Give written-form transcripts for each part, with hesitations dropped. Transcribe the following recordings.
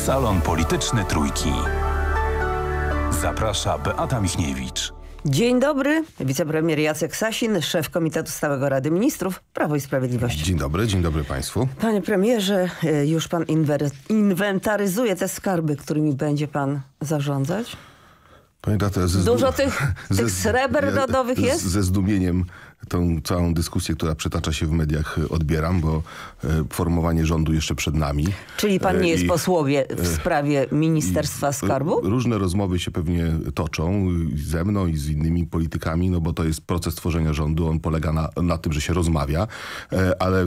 Salon Polityczny Trójki. Zaprasza Beata Michniewicz. Dzień dobry, wicepremier Jacek Sasin, szef Komitetu Stałego Rady Ministrów Prawo i Sprawiedliwość. Dzień dobry Państwu. Panie premierze, już pan inwentaryzuje te skarby, którymi będzie pan zarządzać? Panie tato, dużo tych sreber rodowych jest? Ze zdumieniem tą całą dyskusję, która przetacza się w mediach, odbieram, bo formowanie rządu jeszcze przed nami. Czyli pan nie jest posłowie w sprawie Ministerstwa Skarbu? Różne rozmowy się pewnie toczą ze mną i z innymi politykami, no bo to jest proces tworzenia rządu. On polega na tym, że się rozmawia, ale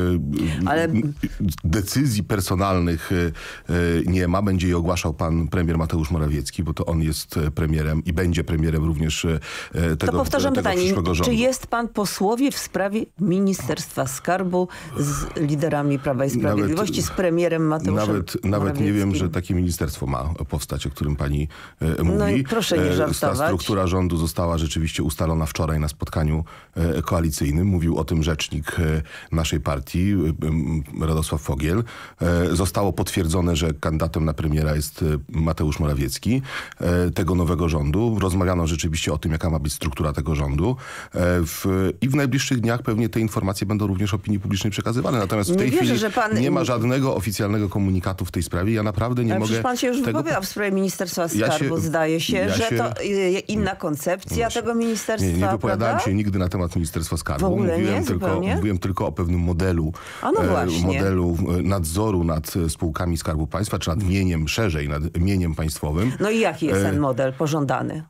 decyzji personalnych nie ma. Będzie je ogłaszał pan premier Mateusz Morawiecki, bo to on jest premierem i będzie premierem również tego przyszłego rządu. Czy jest pan posłowie w sprawie Ministerstwa Skarbu z liderami Prawa i Sprawiedliwości, z premierem Mateuszem Nawet nie wiem, że takie ministerstwo ma powstać, o którym pani mówi. No i proszę nie żartować. Ta struktura rządu została rzeczywiście ustalona wczoraj na spotkaniu koalicyjnym. Mówił o tym rzecznik naszej partii, Radosław Fogiel. Zostało potwierdzone, że kandydatem na premiera jest Mateusz Morawiecki, tego nowego rządu. Rozmawiano rzeczywiście o tym, jaka ma być struktura tego rządu. I w najbliższych dniach pewnie te informacje będą również opinii publicznej przekazywane. Natomiast w tej chwili nie ma żadnego oficjalnego komunikatu w tej sprawie. Ja naprawdę nie mogę... Przecież pan się już wypowiadał w sprawie Ministerstwa Skarbu. Zdaje się, że to inna koncepcja tego ministerstwa. Nie wypowiadałem się nigdy na temat Ministerstwa Skarbu. W ogóle Mówiłem tylko o pewnym modelu, modelu nadzoru nad spółkami Skarbu Państwa, czy nad mieniem, szerzej nad mieniem państwowym. No i jaki jest ten model pożądany?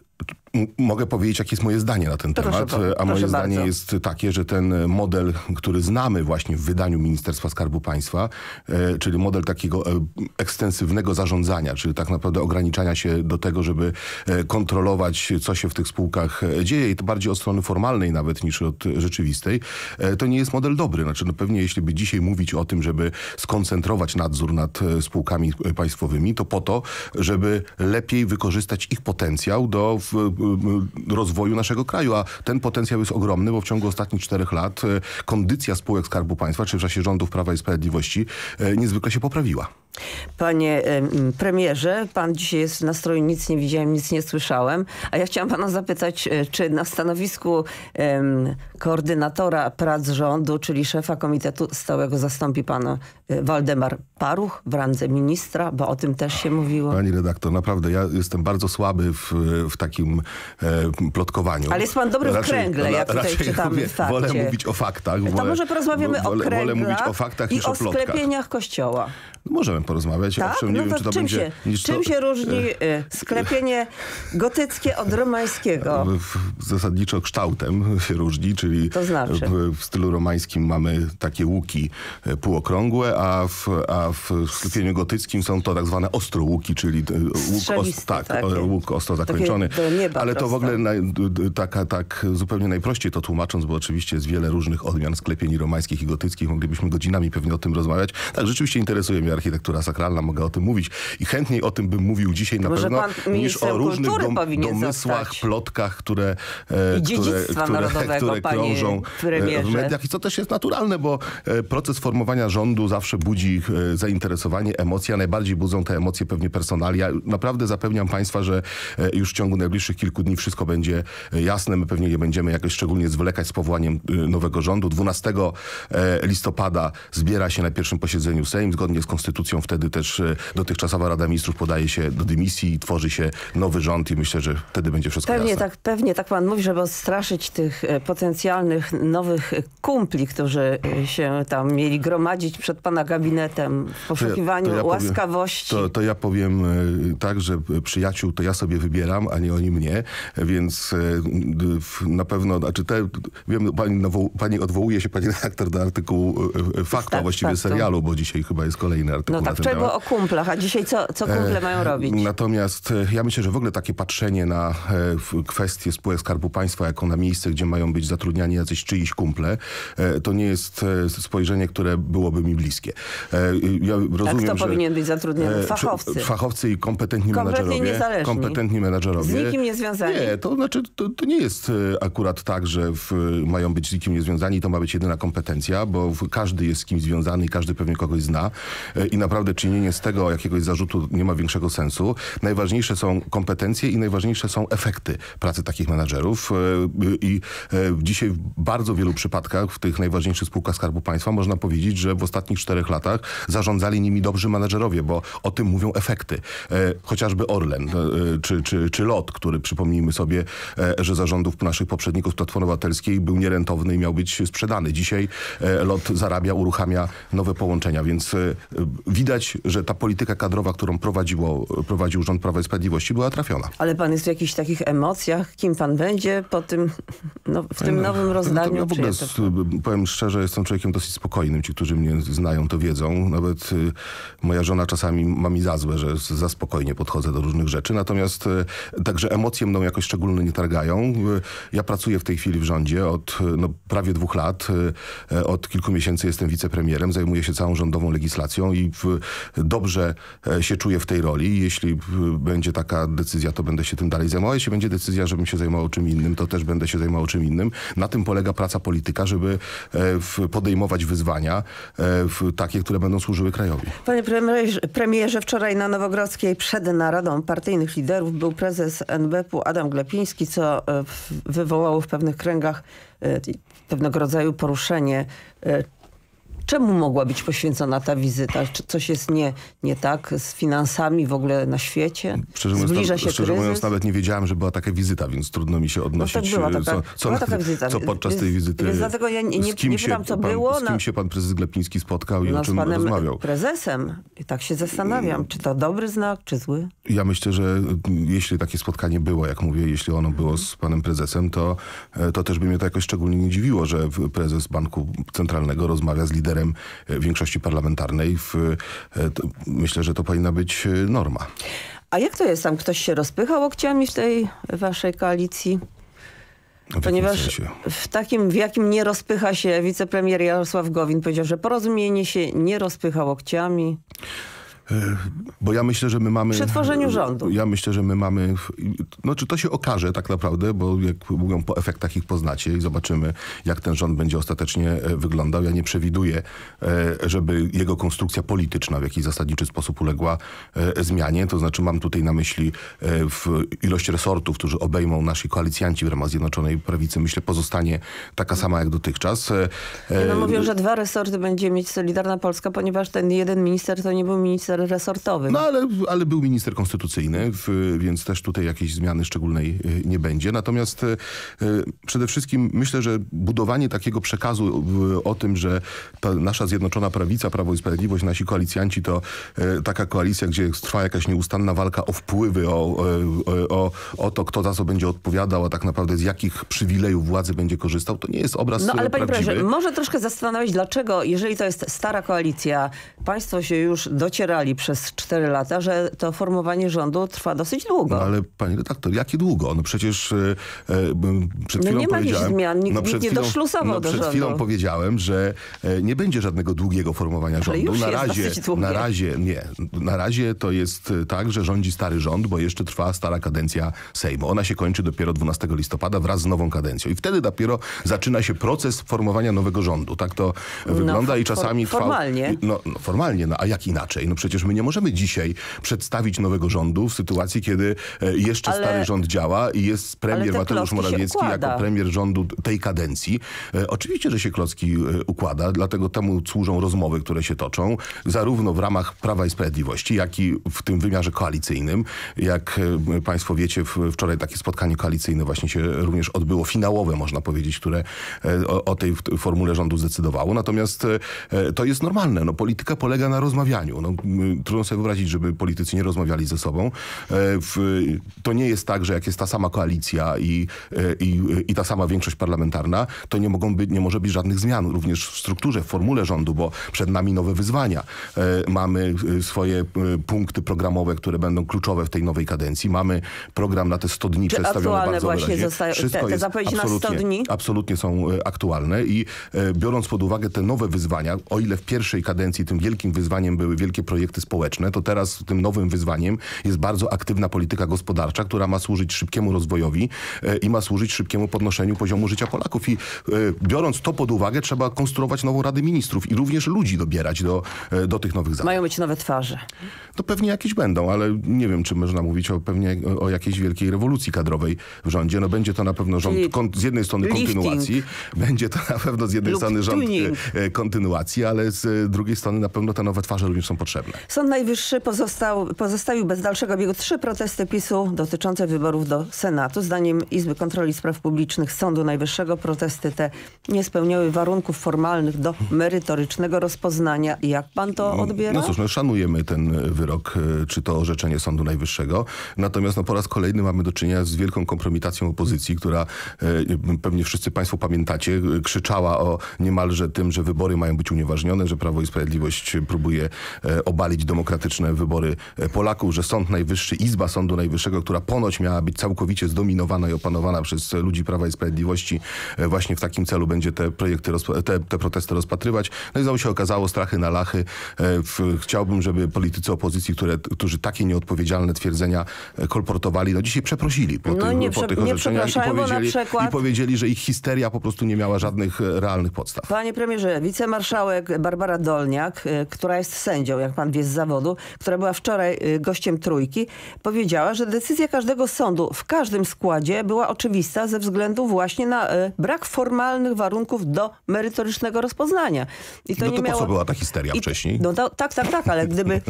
Mogę powiedzieć, jakie jest moje zdanie na ten temat, a moje zdanie jest takie, że ten model, który znamy właśnie w wydaniu Ministerstwa Skarbu Państwa, czyli model takiego ekstensywnego zarządzania, czyli tak naprawdę ograniczania się do tego, żeby kontrolować, co się w tych spółkach dzieje i to bardziej od strony formalnej nawet niż od rzeczywistej, to nie jest model dobry. Znaczy, no pewnie jeśli by dzisiaj mówić o tym, żeby skoncentrować nadzór nad spółkami państwowymi, to po to, żeby lepiej wykorzystać ich potencjał do rozwoju naszego kraju, a ten potencjał jest ogromny, bo w ciągu ostatnich 4 lat kondycja spółek Skarbu Państwa, czy w czasie rządów Prawa i Sprawiedliwości niezwykle się poprawiła. Panie premierze, pan dzisiaj jest w nastroju nic nie widziałem, nic nie słyszałem, a ja chciałam pana zapytać, czy na stanowisku koordynatora prac rządu, czyli szefa Komitetu Stałego zastąpi pan Waldemar Paruch w randze ministra, bo o tym też się mówiło. Pani redaktor, naprawdę ja jestem bardzo słaby w takim plotkowaniu. Ale jest pan dobry w kręgle, jak tutaj czytamy w fakcie. Wolę mówić o faktach. To może porozmawiamy o kręglach wolę mówić o faktach niż o plotkach. sklepieniach kościoła. Możemy porozmawiać. Tak? Owszem, nie wiem, czy to będzie... Czym się różni sklepienie gotyckie od romańskiego? Zasadniczo kształtem się różni, czyli to znaczy? w stylu romańskim mamy takie łuki półokrągłe, a w sklepieniu gotyckim są to tak zwane ostrołuki, czyli łuk ostro zakończony. Ale to w ogóle tak zupełnie najprościej to tłumacząc, bo oczywiście jest wiele różnych odmian sklepieni romańskich i gotyckich. Moglibyśmy godzinami pewnie o tym rozmawiać. Tak, rzeczywiście interesuje mnie architektura sakralna, mogę o tym mówić i chętniej o tym bym mówił dzisiaj na pewno niż o różnych domysłach, plotkach, które krążą w mediach. I co też jest naturalne, bo proces formowania rządu zawsze budzi zainteresowanie, emocje, a najbardziej budzą te emocje pewnie personalia. Naprawdę zapewniam Państwa, że już w ciągu najbliższych kilku dni wszystko będzie jasne. My pewnie nie będziemy jakoś szczególnie zwlekać z powołaniem nowego rządu. 12 listopada zbiera się na pierwszym posiedzeniu Sejm. Zgodnie z konstytucją wtedy też dotychczasowa Rada Ministrów podaje się do dymisji i tworzy się nowy rząd i myślę, że wtedy będzie wszystko jasne. Pewnie tak pan mówi, żeby odstraszyć tych potencjalnych nowych kumpli, którzy się tam mieli gromadzić przed pana gabinetem w poszukiwaniu łaskawości. To ja powiem tak, że przyjaciół to ja sobie wybieram, a nie oni mnie, więc na pewno, wiem, pani odwołuje się, pani redaktor, do artykułu Faktu, a właściwie serialu, bo dzisiaj chyba jest kolejny artykuł. No tak, wczoraj o kumplach, a dzisiaj co kumple mają robić? Natomiast ja myślę, że w ogóle takie patrzenie na kwestie spółek Skarbu Państwa jako na miejsce, gdzie mają być zatrudniani jacyś czyiś kumple, to nie jest spojrzenie, które byłoby mi bliskie. Ja rozumiem, kto powinien być zatrudniony? Fachowcy. Fachowcy i kompetentni menedżerowie. Z nikim nie związani. Nie, to znaczy to nie jest akurat tak, że mają być z nikim niezwiązani i to ma być jedyna kompetencja, bo każdy jest z kimś związany i każdy pewnie kogoś zna. I naprawdę czynienie z tego jakiegoś zarzutu nie ma większego sensu. Najważniejsze są kompetencje i najważniejsze są efekty pracy takich menadżerów. I dzisiaj w bardzo wielu przypadkach w tych najważniejszych spółkach Skarbu Państwa można powiedzieć, że w ostatnich 4 latach zarządzali nimi dobrzy menadżerowie, bo o tym mówią efekty. Chociażby Orlen czy LOT, który przypomnijmy sobie, że za rządów naszych poprzedników Platformy Obywatelskiej był nierentowny i miał być sprzedany. Dzisiaj LOT zarabia, uruchamia nowe połączenia, więc widać, że ta polityka kadrowa, którą prowadził rząd Prawa i Sprawiedliwości, była trafiona. Ale pan jest w jakichś takich emocjach? Kim pan będzie po tym, w tym nowym rozdaniu? Ja w ogóle powiem szczerze, jestem człowiekiem dosyć spokojnym. Ci, którzy mnie znają, to wiedzą. Nawet moja żona czasami ma mi za złe, że za spokojnie podchodzę do różnych rzeczy. Natomiast także emocje mną jakoś szczególnie nie targają. Ja pracuję w tej chwili w rządzie od prawie 2 lat. Od kilku miesięcy jestem wicepremierem. Zajmuję się całą rządową legislacją i dobrze się czuję w tej roli. Jeśli będzie taka decyzja, to będę się tym dalej zajmował. Jeśli będzie decyzja, żebym się zajmował czym innym, to też będę się zajmował czym innym. Na tym polega praca polityka, żeby podejmować wyzwania takie, które będą służyły krajowi. Panie premierze, wczoraj na Nowogrodzkiej przed naradą partyjnych liderów był prezes NBP-u Adam Glapiński, co wywołało w pewnych kręgach pewnego rodzaju poruszenie. Czemu mogła być poświęcona ta wizyta? Czy coś jest nie tak z finansami w ogóle na świecie? Zbliża się szczerze mówiąc, nawet nie wiedziałem, że była taka wizyta, więc trudno mi się odnosić, była taka wizyta. Co podczas tej wizyty. Więc dlatego ja nie pytam, co było. Z kim się pan prezes Glapiński spotkał i o czym rozmawiał? Z prezesem. I tak się zastanawiam, czy to dobry znak, czy zły? Ja myślę, że jeśli takie spotkanie było, jak mówię, jeśli ono było z panem prezesem, to też by mnie to jakoś szczególnie nie dziwiło, że prezes Banku Centralnego rozmawia z liderem większości parlamentarnej. Myślę, że to powinna być norma. A jak to jest? Tam ktoś się rozpycha łokciami w tej waszej koalicji? Ponieważ w jakim nie rozpycha się wicepremier Jarosław Gowin, powiedział, że Porozumienie się nie rozpycha łokciami. Bo ja myślę, że my mamy... Przy tworzeniu rządu. Ja myślę, że my mamy... czy to się okaże tak naprawdę, bo jak mówią, po efektach ich poznacie i zobaczymy, jak ten rząd będzie ostatecznie wyglądał. Ja nie przewiduję, żeby jego konstrukcja polityczna w jakiś zasadniczy sposób uległa zmianie. To znaczy mam tutaj na myśli ilość resortów, którzy obejmą nasi koalicjanci w ramach Zjednoczonej Prawicy. Myślę, pozostanie taka sama jak dotychczas. Mówią, że 2 resorty będzie mieć Solidarna Polska, ponieważ ten jeden minister to nie był minister resortowy. No ale był minister konstytucyjny, więc też tutaj jakiejś zmiany szczególnej nie będzie. Natomiast przede wszystkim myślę, że budowanie takiego przekazu o tym, że ta nasza Zjednoczona Prawica, Prawo i Sprawiedliwość, nasi koalicjanci to taka koalicja, gdzie trwa jakaś nieustanna walka o wpływy, o to, kto za co będzie odpowiadał, a tak naprawdę z jakich przywilejów władzy będzie korzystał, to nie jest obraz ale prawdziwy. panie prezesie, może troszkę zastanowić, dlaczego, jeżeli to jest stara koalicja, państwo się już docierali przez 4 lata, że to formowanie rządu trwa dosyć długo. No ale panie redaktor, jakie długo? No przecież przed chwilą nie ma jakichś zmian, nikt nie doszlusował do rządu. Przed chwilą powiedziałem, że nie będzie żadnego długiego formowania rządu. Na razie to jest tak, że rządzi stary rząd, bo jeszcze trwa stara kadencja Sejmu. Ona się kończy dopiero 12 listopada wraz z nową kadencją. I wtedy dopiero zaczyna się proces formowania nowego rządu. Tak to wygląda i czasami formalnie. Formalnie, a jak inaczej? No przecież my nie możemy dzisiaj przedstawić nowego rządu w sytuacji, kiedy jeszcze stary rząd działa i jest premier Mateusz Morawiecki jako premier rządu tej kadencji. Oczywiście, że się klocki układa, dlatego temu służą rozmowy, które się toczą, zarówno w ramach Prawa i Sprawiedliwości, jak i w tym wymiarze koalicyjnym. Jak państwo wiecie, wczoraj takie spotkanie koalicyjne właśnie się również odbyło, finałowe można powiedzieć, które o tej formule rządu zdecydowało. Natomiast to jest normalne. No, polityka polega na rozmawianiu. No, trudno sobie wyobrazić, żeby politycy nie rozmawiali ze sobą. To nie jest tak, że jak jest ta sama koalicja i ta sama większość parlamentarna, to nie może być żadnych zmian również w strukturze, w formule rządu, bo przed nami nowe wyzwania. Mamy swoje punkty programowe, które będą kluczowe w tej nowej kadencji. Mamy program na te 100 dni przedstawiony bardzo wyraźnie. Wszystko te zapowiedzi na 100 dni? Absolutnie są aktualne i biorąc pod uwagę te nowe wyzwania, o ile w pierwszej kadencji tym wielkim wyzwaniem były wielkie projekty projekty społeczne, to teraz tym nowym wyzwaniem jest bardzo aktywna polityka gospodarcza, która ma służyć szybkiemu rozwojowi i ma służyć szybkiemu podnoszeniu poziomu życia Polaków. I biorąc to pod uwagę, trzeba konstruować nową Radę Ministrów i również ludzi dobierać do tych nowych zadań. Mają być nowe twarze. To pewnie jakieś będą, ale nie wiem, czy można mówić o jakiejś wielkiej rewolucji kadrowej w rządzie. No będzie to na pewno rząd z jednej strony kontynuacji, będzie to na pewno z jednej strony rząd kontynuacji, ale z drugiej strony na pewno te nowe twarze również są potrzebne. Sąd Najwyższy pozostawił bez dalszego biegu 3 protesty PiS-u dotyczące wyborów do Senatu. Zdaniem Izby Kontroli Spraw Publicznych Sądu Najwyższego protesty te nie spełniały warunków formalnych do merytorycznego rozpoznania. Jak pan to odbiera? No cóż, szanujemy ten wyrok, czy to orzeczenie Sądu Najwyższego. Natomiast po raz kolejny mamy do czynienia z wielką kompromitacją opozycji, która pewnie wszyscy państwo pamiętacie, krzyczała o niemalże tym, że wybory mają być unieważnione, że Prawo i Sprawiedliwość próbuje obalić demokratyczne wybory Polaków, że Sąd Najwyższy, Izba Sądu Najwyższego, która ponoć miała być całkowicie zdominowana i opanowana przez ludzi Prawa i Sprawiedliwości, właśnie w takim celu będzie te projekty, te protesty rozpatrywać. No i znowu się okazało, strachy na lachy. Chciałbym, żeby politycy opozycji, którzy takie nieodpowiedzialne twierdzenia kolportowali, no dzisiaj przeprosili po tych orzeczeniach i powiedzieli, że ich histeria po prostu nie miała żadnych realnych podstaw. Panie premierze, wicemarszałek Barbara Dolniak, która jest sędzią, jak pan wie z zawodu, która była wczoraj gościem Trójki, powiedziała, że decyzja każdego sądu w każdym składzie była oczywista ze względu właśnie na brak formalnych warunków do merytorycznego rozpoznania. I to po co była ta histeria wcześniej? Tak, ale gdyby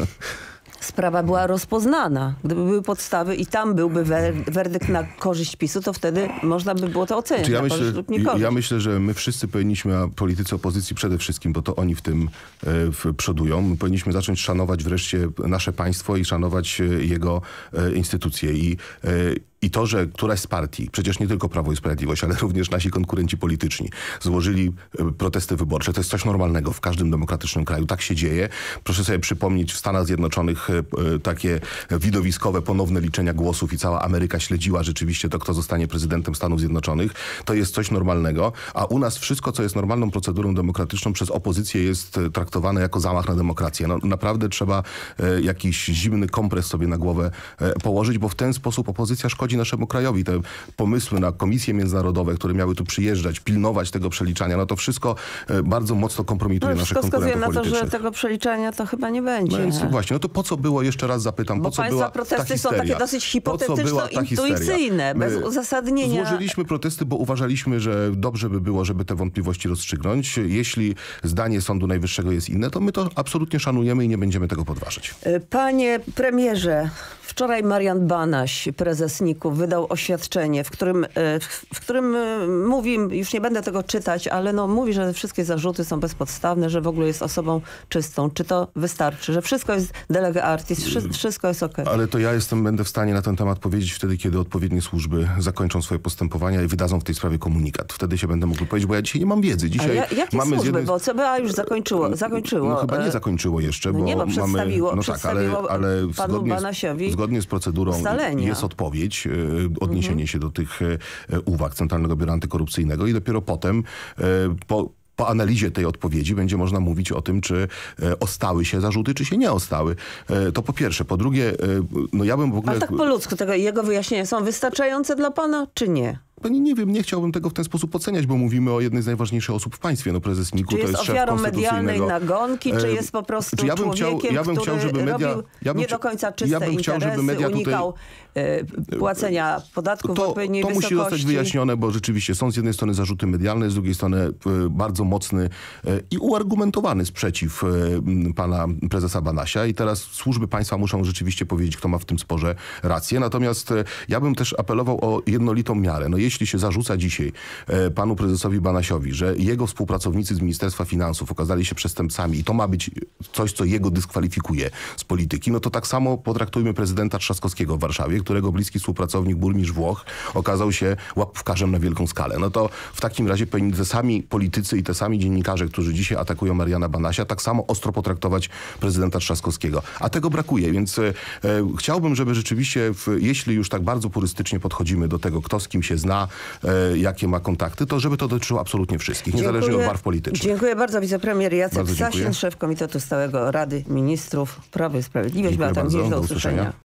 sprawa była rozpoznana, gdyby były podstawy i tam byłby werdykt na korzyść PiS-u, to wtedy można by było to oceniać. Ja myślę, że my wszyscy powinniśmy, a politycy opozycji przede wszystkim, bo to oni w tym przodują, my powinniśmy zacząć szanować wreszcie nasze państwo i szanować jego instytucje. I to, że któraś z partii, przecież nie tylko Prawo i Sprawiedliwość, ale również nasi konkurenci polityczni złożyli protesty wyborcze, to jest coś normalnego w każdym demokratycznym kraju. Tak się dzieje. Proszę sobie przypomnieć w Stanach Zjednoczonych takie widowiskowe, ponowne liczenia głosów i cała Ameryka śledziła rzeczywiście to, kto zostanie prezydentem Stanów Zjednoczonych. To jest coś normalnego, a u nas wszystko, co jest normalną procedurą demokratyczną przez opozycję jest traktowane jako zamach na demokrację. No, naprawdę trzeba jakiś zimny kompres sobie na głowę położyć, bo w ten sposób opozycja szkodzi naszemu krajowi. Te pomysły na komisje międzynarodowe, które miały tu przyjeżdżać, pilnować tego przeliczania, no to wszystko bardzo mocno kompromituje naszych konkurentów politycznych. Wskazuje na to, że tego przeliczania to chyba nie będzie. No właśnie, no to po co było, jeszcze raz zapytam, po co była ta histeria? Protesty są takie dosyć hipotetyczno-intuicyjne, bez uzasadnienia. Złożyliśmy protesty, bo uważaliśmy, że dobrze by było, żeby te wątpliwości rozstrzygnąć. Jeśli zdanie Sądu Najwyższego jest inne, to my to absolutnie szanujemy i nie będziemy tego podważać. Panie premierze, wczoraj Marian Banaś, prezes NIK-u, wydał oświadczenie, w którym mówi, już nie będę tego czytać, ale mówi, że wszystkie zarzuty są bezpodstawne, że w ogóle jest osobą czystą. Czy to wystarczy? Że wszystko jest de lege artis, wszystko jest okej. Ale to ja będę w stanie na ten temat powiedzieć wtedy, kiedy odpowiednie służby zakończą swoje postępowania i wydadzą w tej sprawie komunikat. Wtedy się będę mógł powiedzieć, bo ja dzisiaj nie mam wiedzy. Dzisiaj jakie mamy służby? Bo CBA już zakończyło. No chyba nie zakończyło jeszcze, bo przedstawiło ale panu Banasiowi zgodnie z procedurą ustalenia. Jest odpowiedź, odniesienie się do tych uwag Centralnego Biura Antykorupcyjnego i dopiero potem po analizie tej odpowiedzi będzie można mówić o tym, czy ostały się zarzuty, czy się nie ostały. To po pierwsze. Po drugie, ja bym w ogóle... Ale tak po ludzku, jego wyjaśnienia są wystarczające dla pana, czy nie? Nie wiem, nie chciałbym tego w ten sposób oceniać, bo mówimy o jednej z najważniejszych osób w państwie. Prezes NIK-u to jest szef ofiarą medialnej nagonki, czy jest po prostu człowiekiem, który robił nie do końca czyste interesy, unikał płacenia podatków w odpowiedniej wysokości. To musi zostać wyjaśnione, bo rzeczywiście są z jednej strony zarzuty medialne, z drugiej strony bardzo mocny i uargumentowany sprzeciw pana prezesa Banasia i teraz służby państwa muszą rzeczywiście powiedzieć, kto ma w tym sporze rację. Natomiast ja bym też apelował o jednolitą miarę. Jeśli się zarzuca dzisiaj panu prezesowi Banasiowi, że jego współpracownicy z Ministerstwa Finansów okazali się przestępcami i to ma być coś, co jego dyskwalifikuje z polityki, to tak samo potraktujmy prezydenta Trzaskowskiego w Warszawie, którego bliski współpracownik, burmistrz Włoch, okazał się łapówkarzem na wielką skalę. To w takim razie powinni te sami politycy i te sami dziennikarze, którzy dzisiaj atakują Mariana Banasia, tak samo ostro potraktować prezydenta Trzaskowskiego. A tego brakuje, więc chciałbym, żeby rzeczywiście, jeśli już tak bardzo purystycznie podchodzimy do tego, kto z kim się zna, zna, jakie ma kontakty, to żeby to dotyczyło absolutnie wszystkich, niezależnie od barw politycznych. Dziękuję bardzo. Wicepremier Jacek Bardzo dziękuję. Sasin, szef Komitetu Stałego Rady Ministrów Prawo i Sprawiedliwość. Dziękuję Beata bardzo. Miś, do Do usłyszenia. usłyszenia.